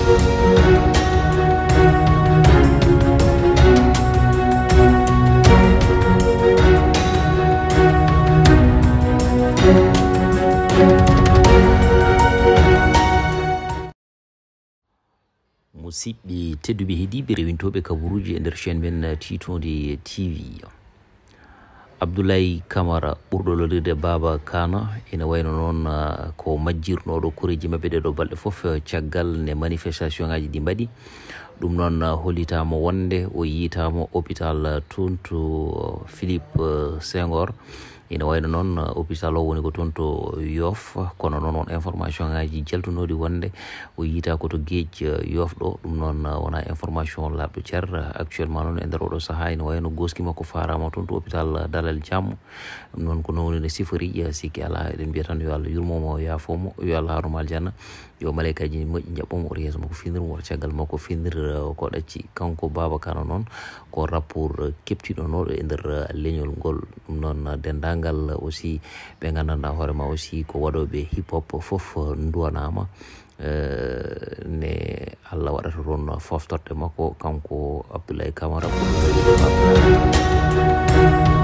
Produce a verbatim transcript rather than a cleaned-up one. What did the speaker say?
musidɓe tedduɓe heeɗiɓe rewintoɓe kabaruji e nder chaine men Titodi T V. Abdoulaye Camara ɓurɗo lolirde Baba Kana ene wayno noon ko majjirnoɗo koreji mabɓe ɗeɗo balɗe foof caggal ne manifestation ngaji ɗi mbaɗi. Ɗum noon hollitamo wonde o yitamo hôpital toon to Philippe Senghor. Ina wayno noon hôpital o woni ko toon to Yoff, kono noon on information ngaji jaltunodi wonde o yita ko to gueji Yoff ɗo. Ɗum noon wona information labɗo cer. Actuellement noon e nder oɗo saaha ina wayno goski makko farama toon to hôpital Dalal Jamm. Ɗum noon ko nowni no sifori sikki ala eɗen mbiya tan yo Allah yurmomo yafomo, yo Allah harumo aljanna, yo malaikaji moƴƴi jaɓɓomo oto yeeso makko finir oto caggal makko finir ko ɗacci. Kanko Baba Kana noon ko rapport keptiɗonoɗo e nder leñol ngol. Ɗum noon dendagal aussi ɓe gandanɗa hoorema aussi ko waɗoɓe hip hop foof duwanama ne Allah waɗata toon foftorde makko kanko Abdoulaye Camara.